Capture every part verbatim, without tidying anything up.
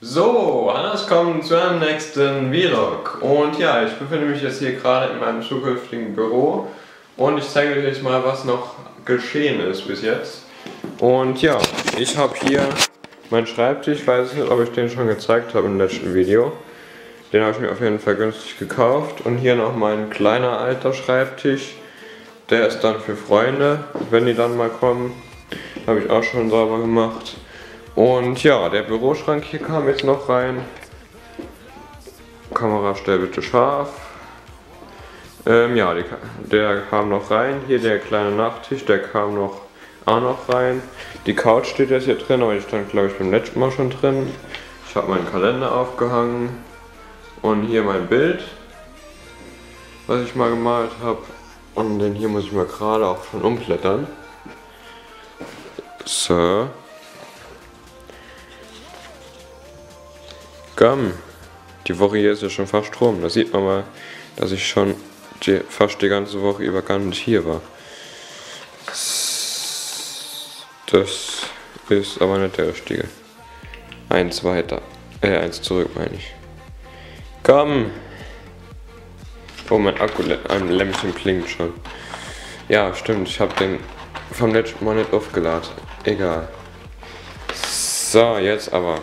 So, alles kommt zu einem nächsten Vlog. Und ja, ich befinde mich jetzt hier gerade in meinem zukünftigen Büro und ich zeige euch jetzt mal, was noch geschehen ist bis jetzt. Und ja, ich habe hier meinen Schreibtisch, ich weiß nicht, ob ich den schon gezeigt habe im letzten Video. Den habe ich mir auf jeden Fall günstig gekauft. Und hier noch mein kleiner alter Schreibtisch. Der ist dann für Freunde, wenn die dann mal kommen. Habe ich auch schon sauber gemacht. Und ja, der Büroschrank hier kam jetzt noch rein. Kamera, stell bitte scharf. Ähm, ja, die, der kam noch rein. Hier der kleine Nachttisch, der kam noch auch noch rein. Die Couch steht jetzt hier drin, aber die stand, glaube ich, beim letzten Mal schon drin. Ich habe meinen Kalender aufgehangen. Und hier mein Bild, was ich mal gemalt habe. Und den hier muss ich mal gerade auch schon umblättern. So. Komm. Die Woche hier ist ja schon fast rum. Da sieht man mal, dass ich schon die, fast die ganze Woche über gar nicht hier war. Das ist aber nicht der richtige. Eins weiter. Äh, eins zurück meine ich. Komm! Oh, mein Akku, ein Lämpchen blinkt schon. Ja, stimmt, ich habe den vom letzten Mal nicht aufgeladen. Egal. So, jetzt aber.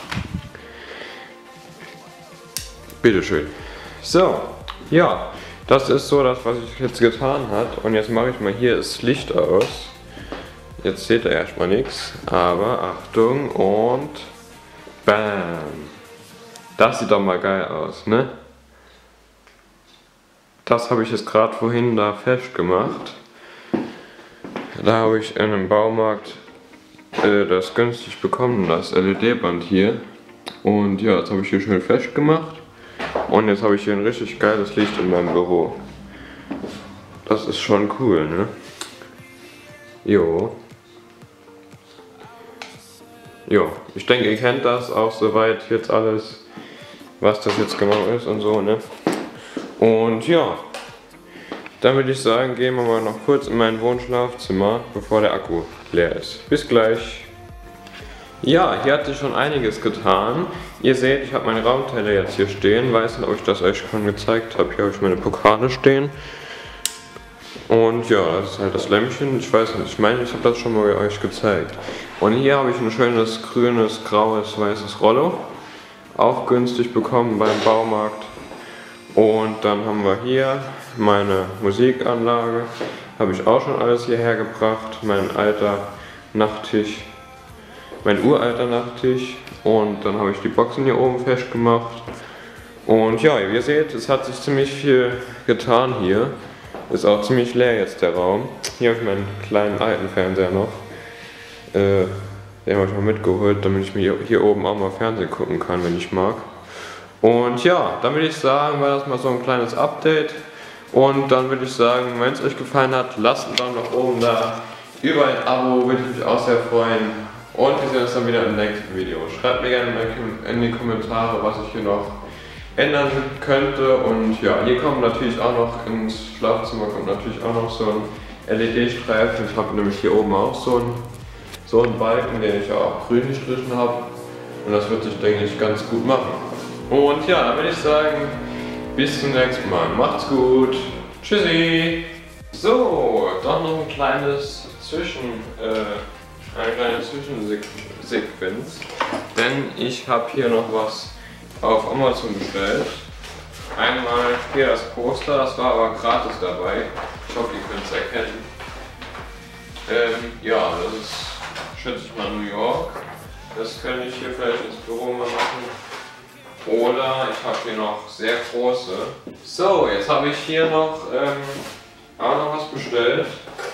Bitteschön. So, ja, das ist so das, was ich jetzt getan habe. Und jetzt mache ich mal hier das Licht aus. Jetzt seht ihr erstmal nichts, aber Achtung und bam! Das sieht doch mal geil aus, ne? Das habe ich jetzt gerade vorhin da festgemacht. Da habe ich in einem Baumarkt äh, das günstig bekommen, das L E D-Band hier. Und ja, das habe ich hier schön festgemacht. Und jetzt habe ich hier ein richtig geiles Licht in meinem Büro. Das ist schon cool, ne? Jo. Jo, ich denke, ihr kennt das auch soweit jetzt alles, was das jetzt genau ist und so, ne? Und ja, dann würde ich sagen, gehen wir mal noch kurz in mein Wohnschlafzimmer, bevor der Akku leer ist. Bis gleich. Ja, hier hat sich schon einiges getan. Ihr seht, ich habe meine Raumteile jetzt hier stehen. Weiß nicht, ob ich das euch schon gezeigt habe. Hier habe ich meine Pokale stehen. Und ja, das ist halt das Lämpchen. Ich weiß nicht, ich meine, ich habe das schon mal euch gezeigt. Und hier habe ich ein schönes grünes, graues, weißes Rollo. Auch günstig bekommen beim Baumarkt. Und dann haben wir hier meine Musikanlage. Habe ich auch schon alles hierher gebracht. Mein alter Nachttisch. Mein uralter Nachttisch. Und dann habe ich die Boxen hier oben festgemacht. Und ja, wie ihr seht, es hat sich ziemlich viel getan hier. Ist auch ziemlich leer jetzt der Raum. Hier habe ich meinen kleinen alten Fernseher noch. Äh, den habe ich mal mitgeholt, damit ich mir hier oben auch mal Fernsehen gucken kann, wenn ich mag. Und ja, dann würde ich sagen, war das mal so ein kleines Update. Und dann würde ich sagen, wenn es euch gefallen hat, lasst einen Daumen nach oben da. Über ein Abo würde ich mich auch sehr freuen. Und wir sehen uns dann wieder im nächsten Video. Schreibt mir gerne in die Kommentare, was ich hier noch ändern könnte. Und ja, hier kommt natürlich auch noch ins Schlafzimmer kommt natürlich auch noch so ein L E D-Streifen. Ich habe nämlich hier oben auch so einen, so einen Balken, den ich auch grün gestrichen habe. Und das wird sich, denke ich, ganz gut machen. Und ja, dann würde ich sagen, bis zum nächsten Mal. Macht's gut. Tschüssi. So, doch noch ein kleines Zwischen... Äh, Eine kleine Zwischensequenz, denn ich habe hier noch was auf Amazon bestellt. Einmal hier das Poster, das war aber gratis dabei. Ich hoffe, ihr könnt es erkennen. Ähm, ja, das ist, schätze ich mal, New York. Das könnte ich hier vielleicht ins Büro mal machen. Oder ich habe hier noch sehr große. So, jetzt habe ich hier noch, ähm, auch noch was bestellt.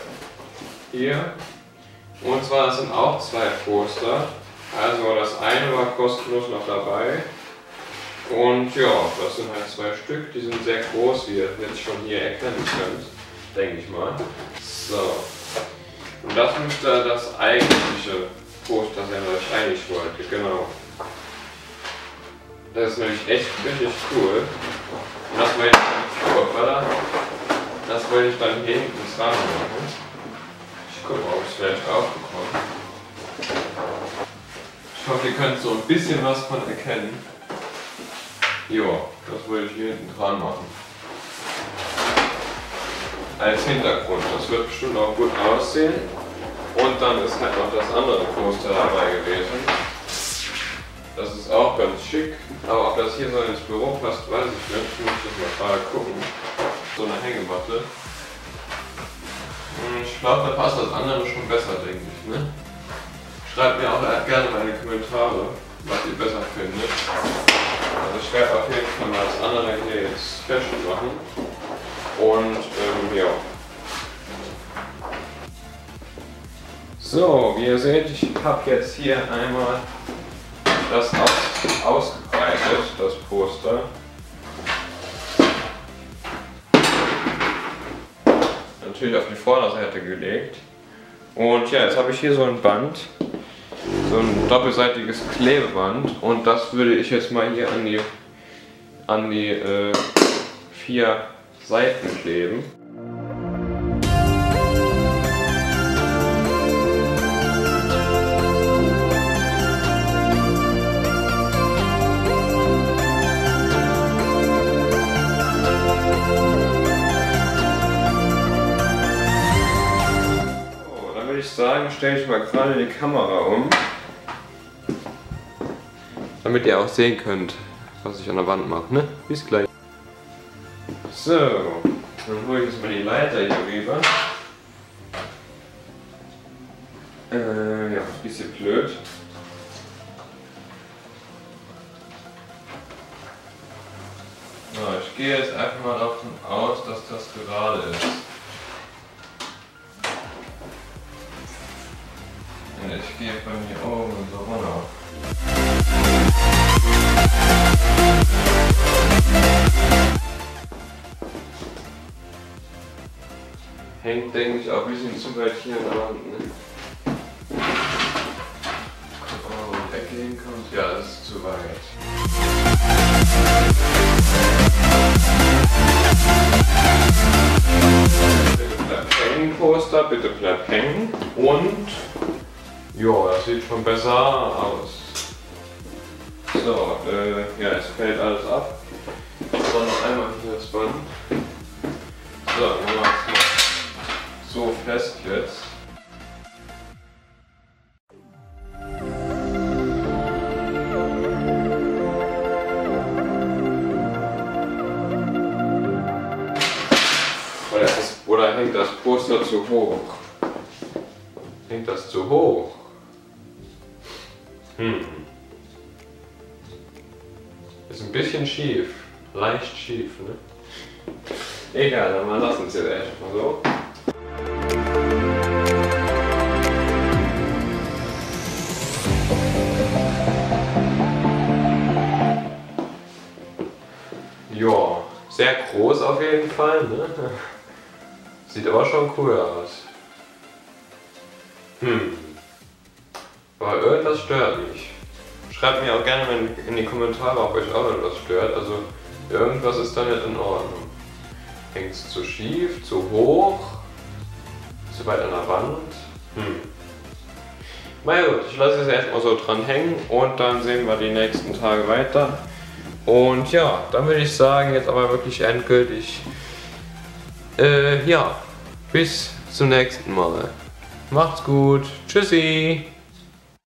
Hier. Und zwar, das sind auch zwei Poster. Also das eine war kostenlos noch dabei. Und ja, das sind halt zwei Stück. Die sind sehr groß, wie ihr jetzt schon hier erkennen könnt. Denke ich mal. So. Und das müsste das eigentliche Poster sein, was ich eigentlich wollte. Genau. Das ist nämlich echt richtig cool. Und das wollte ich dann, hoppala, das wollte ich dann hier hinten dran machen. Ich gucke mal, ob ich es vielleicht aufbekomme. Ich hoffe, ihr könnt so ein bisschen was von erkennen. Jo, das würde ich hier hinten dran machen. Als Hintergrund, das wird bestimmt auch gut aussehen. Und dann ist halt noch das andere Poster dabei gewesen. Das ist auch ganz schick, aber ob das hier so ins Büro passt, weiß ich nicht. Ich muss das mal gerade gucken. So eine Hängematte. Ich glaube, da passt das andere schon besser, denke ich. Ne? Schreibt mir auch gerne mal in die Kommentare, was ihr besser findet. Also ich werde auf jeden Fall mal das andere hier jetzt festmachen. Und ähm, ja. So, wie ihr seht, ich habe jetzt hier einmal das aus, ausgebreitet, das Poster. Natürlich auf die Vorderseite gelegt. Und ja, jetzt habe ich hier so ein Band, so ein doppelseitiges Klebeband, und das würde ich jetzt mal hier an die, an die äh, vier Seiten kleben. So, dann würde ich sagen, stelle ich mal gerade die Kamera um, damit ihr auch sehen könnt, was ich an der Wand mache, ne? Bis gleich. So, dann hole ich jetzt mal die Leiter hier rüber. Äh, ja, ein bisschen blöd. So, ich gehe jetzt einfach mal davon aus, dass das gerade ist. Und ich gehe bei mir oben so runter. Hängt, denke ich, auch ein bisschen zu weit hier an der Wand. Ne? Oh, die Ecke hinkommt. Ja, das ist zu weit. Bitte bleibt hängen, Poster, bitte bleibt hängen. Und ja, das sieht schon besser aus. So, äh, ja, es fällt alles ab. So, noch einmal hier das Band. So, dann machen wir es so fest jetzt. Oder, ist, oder hängt das Poster zu hoch? Hängt das zu hoch? Hm. Ist ein bisschen schief. Leicht schief, ne? Egal, dann mal lassen wir es jetzt erstmal so. Ja, sehr groß auf jeden Fall, ne? Sieht aber schon cool aus. Hm. Aber irgendwas stört mich. Schreibt mir auch gerne mal in die Kommentare, ob euch auch irgendwas stört. Also irgendwas ist da nicht in Ordnung. Hängt es zu schief, zu hoch, zu weit an der Wand? Hm. Na ja gut, ich lasse es erstmal so dran hängen und dann sehen wir die nächsten Tage weiter. Und ja, dann würde ich sagen, jetzt aber wirklich endgültig, äh, ja, bis zum nächsten Mal. Macht's gut, tschüssi!